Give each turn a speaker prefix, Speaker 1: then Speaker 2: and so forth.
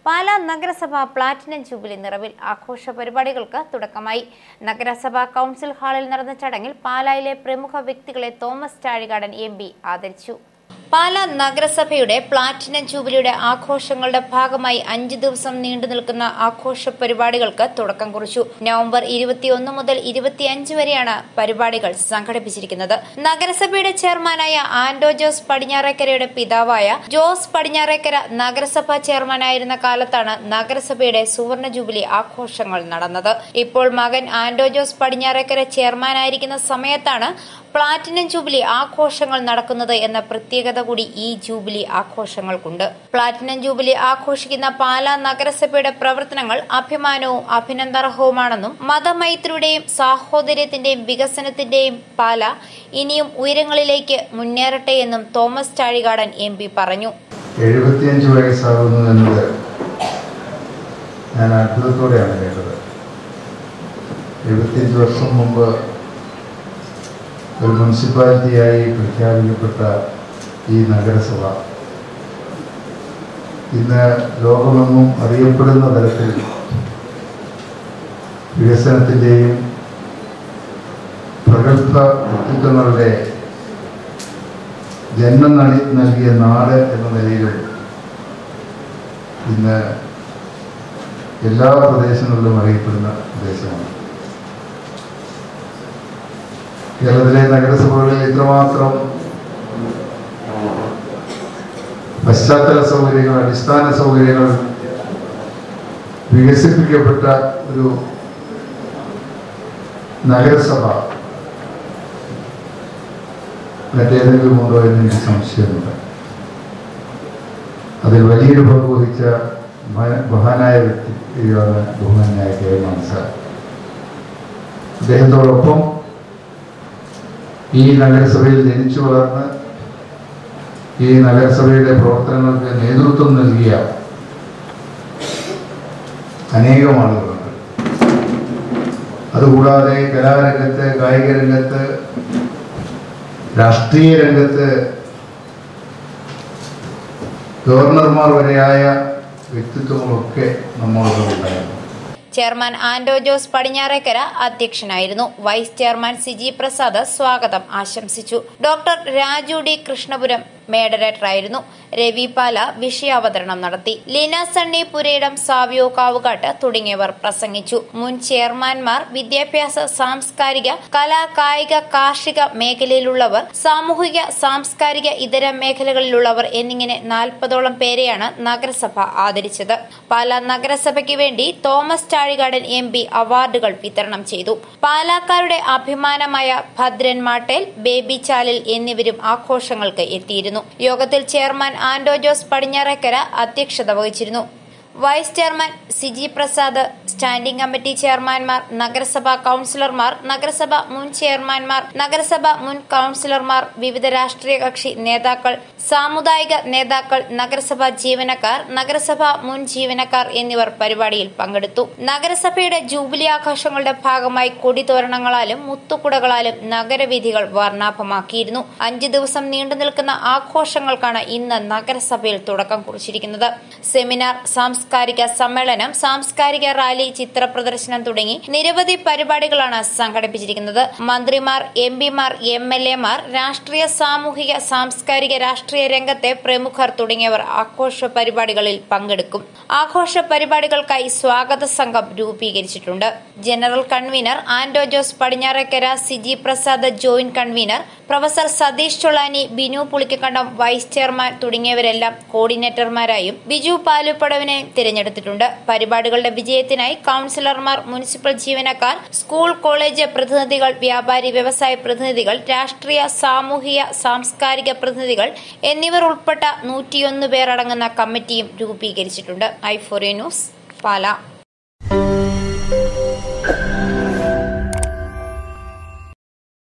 Speaker 1: പാലാ നഗരസഭ platinum jubilee നിറവിൽ ആഘോഷ പരിപാടികൾക്ക് തുടക്കമായി. നഗരസഭാ കൗൺസിൽ ഹാളിൽ നടന്ന ചടങ്ങിൽ പാലായിലെ പ്രമുഖ വ്യക്തികളെ തോമസ് ചാഴികാടൻ എം പി ആദരിച്ചു. പാലാ നഗരസഭയുടെ പ്ലാറ്റിനം ജൂബിലിയുടെ ആഘോഷങ്ങളുടെ ഭാഗമായി 5 ദിവസം നീണ്ടു നിൽക്കുന്ന ആഘോഷ പരിപാടികൾക്ക് തുടക്കം കുറിച്ചു. നവംബർ 21 മുതൽ 25 വരെയാണ് പരിപാടികൾ സംഘടിപ്പിച്ചിരിക്കുന്നത്. നഗരസഭയുടെ ചെയർമാനായ ആന്റോ ജോസ് പടിഞ്ഞാറേക്കരയുടെ പിതാവായ ജോസ് പടിഞ്ഞാറേക്കര നഗരസഭാ ചെയർമാനായിരുന്ന കാലത്താണ് നഗരസഭയുടെ സുവർണ ജൂബിലി ആഘോഷങ്ങൾ നടന്നത്. ഇപ്പോൾ മകൻ ആന്റോ ജോസ് പടിഞ്ഞാറേക്കര ചെയർമാനായിരിക്കുന്ന സമയത്താണ് പ്ലാറ്റിനം ജൂബിലി ആഘോഷങ്ങൾ നടക്കുന്നത് എന്ന പ്രത്യേകത കൂടി ഈ ജൂബിലി ആഘോഷങ്ങൾക്കുണ്ട്. പ്ലാറ്റിനം ജൂബിലി ആഘോഷിക്കുന്ന പാലാ നഗരസഭയുടെ പ്രവർത്തനങ്ങൾ അഭിമാനവും അഭിനന്ദനാർഹവുമാണെന്നും മതമൈത്രിയുടെയും സാഹോദര്യത്തിന്റെയും വികസനത്തിന്റെയും പാല ഇനിയും ഉയരങ്ങളിലേക്ക് മുന്നേറട്ടെ എന്നും തോമസ് ചാഴികാടൻ എം പി പറഞ്ഞു.
Speaker 2: 75 വയസ്സാകുന്നു എന്നത് ഞാൻ അത്ഭുതത്തോടെയാണ് കേട്ടത്. 75 വർഷം മുമ്പ് ഒരു മുനിസിപ്പാലിറ്റിയായി പ്രഖ്യാപിക്കപ്പെട്ട ഈ നഗരസഭ ഇന്ന് ലോകമെങ്ങും അറിയപ്പെടുന്ന തരത്തിൽ വികസനത്തിൻ്റെയും പ്രഗത്ഭ വ്യക്തിത്വങ്ങളുടെ ജന്മം നൽകിയ നാട് എന്ന നിലയിലും ഇന്ന് എല്ലാ പ്രദേശങ്ങളിലും അറിയപ്പെടുന്ന പ്രദേശമാണ്. കേരളത്തിലെ നഗരസഭകളിൽ ഇത്രമാത്രം പശ്ചാത്തല സൗകര്യങ്ങൾ, അടിസ്ഥാന സൗകര്യങ്ങൾ വികസിപ്പിക്കപ്പെട്ട ഒരു നഗരസഭ മറ്റേതെങ്കിലും ഉണ്ടോ എന്ന് എനിക്ക് സംശയമുണ്ട്. അതിൽ വലിയൊരു പങ്ക് വഹിച്ച മഹാനായ വ്യക്തിയാണ് ബഹുമാനായ കെ മാൻസാർ. അദ്ദേഹത്തോടൊപ്പം ഈ നഗരസഭയിൽ ജനിച്ചു വളർന്ന് ഈ നഗരസഭയുടെ പ്രവർത്തനങ്ങൾക്ക് നേതൃത്വം നൽകിയ അനേകം ആളുകളുണ്ട്. അതുകൂടാതെ കലാരംഗത്ത്, കായിക രംഗത്ത്, രാഷ്ട്രീയ രംഗത്ത് ഗവർണർമാർ വരെയായ വ്യക്തിത്വങ്ങളൊക്കെ നമ്മളോടുണ്ടായിരുന്നു.
Speaker 1: ചെയർമാൻ ആന്റോ ജോസ് പടിഞ്ഞാറേക്കര അധ്യക്ഷനായിരുന്നു. വൈസ് ചെയർമാൻ സിജി പ്രസാദ് സ്വാഗതം ആശംസിച്ചു. ഡോക്ടർ രാജു ഡി കൃഷ്ണപുരം മോഡറേറ്ററായിരുന്നു. രവി പാല വിഷയാവതരണം നടത്തി. ലീന സണ്ണി പുരയിടം, സാവിയോ കാവുകാട്ട് തുടങ്ങിയവർ പ്രസംഗിച്ചു. മുൻ ചെയർമാൻമാർ, വിദ്യാഭ്യാസ, സാംസ്കാരിക, കലാ, കായിക, കാർഷിക മേഖലയിലുള്ളവർ, സാമൂഹിക, സാംസ്കാരിക ഇതര മേഖലകളിലുള്ളവർ എന്നിങ്ങനെ 40ഓളം പേരെയാണ് നഗരസഭ ആദരിച്ചത്. പാലാ നഗരസഭയ്ക്ക് വേണ്ടി തോമസ് ചാഴികാടൻ എം പി അവാർഡുകൾ വിതരണം ചെയ്തു. പാലാക്കാരുടെ അഭിമാനമായ ഭദ്രൻ മാട്ടേൽ, ബേബി ചാലിൽ എന്നിവരും ആഘോഷങ്ങൾക്ക് എത്തിയിരുന്നു. യോഗത്തിൽ ചെയർമാൻ ആന്റോ ജോസ് പടിഞ്ഞാറേക്കര അധ്യക്ഷത വഹിച്ചിരുന്നു. Vice chairman Siji Prasad, standing committee ചെയർമാൻമാർ, നഗരസഭാ കൌൺസിലർമാർ, നഗരസഭ മുൻ ചെയർമാൻമാർ, നഗരസഭ മുൻ കൌൺസിലർമാർ, വിവിധ രാഷ്ട്രീയ കക്ഷി നേതാക്കൾ, സാമുദായിക നേതാക്കൾ, നഗരസഭാ ജീവനക്കാർ, നഗരസഭ മുൻ ജീവനക്കാർ എന്നിവർ പരിപാടിയിൽ പങ്കെടുത്തു. നഗരസഭയുടെ ജൂബിലി ആഘോഷങ്ങളുടെ ഭാഗമായി കൊടിതോരണങ്ങളാലും മുത്തുകുടകളാലും നഗരവീഥികൾ വർണ്ണാഭമാക്കിയിരുന്നു. 5 ദിവസം നീണ്ടു നിൽക്കുന്ന ആഘോഷങ്ങൾക്കാണ് ഇന്ന് നഗരസഭയിൽ തുടക്കം കുറിച്ചിരിക്കുന്നത്. സെമിനാർ, സാംസ്കാരിക സമ്മേളനം, സാംസ്കാരിക റാലി, ചിത്ര പ്രദർശനം തുടങ്ങി നിരവധി പരിപാടികളാണ് സംഘടിപ്പിച്ചിരിക്കുന്നത്. മന്ത്രിമാർ, എംപിമാർ, MLA മാർ, രാഷ്ട്രീയ, സാമൂഹിക, സാംസ്കാരിക, രാഷ്ട്രീയ രംഗത്തെ പ്രമുഖർ തുടങ്ങിയവർ ആഘോഷ പരിപാടികളിൽ പങ്കെടുക്കും. ആഘോഷ പരിപാടികൾക്കായി സ്വാഗത സംഘം രൂപീകരിച്ചിട്ടുണ്ട്. General convener Anto Jose Padinjarekkara, Siji Prasad joint convener, professor Satheesh Chollani, Binu Pulikkakandam vice chairman തുടങ്ങിയവരെല്ലാം കോർഡിനേറ്റർമാരായും ബിജു പാലുപ്പടവിനെ തിരഞ്ഞെടുത്തിട്ടുണ്ട്. പരിപാടികളുടെ വിജയത്തിനായി കൌൺസിലർമാർ, മുനിസിപ്പൽ ജീവനക്കാർ, സ്കൂൾ കോളേജ് പ്രതിനിധികൾ, വ്യാപാരി വ്യവസായ പ്രതിനിധികൾ, രാഷ്ട്രീയ, സാമൂഹിക, സാംസ്കാരിക പ്രതിനിധികൾ എന്നിവർ ഉൾപ്പെട്ട 101 പേർ അടങ്ങുന്ന കമ്മിറ്റിയും രൂപീകരിച്ചിട്ടുണ്ട്. i4A news, Pala.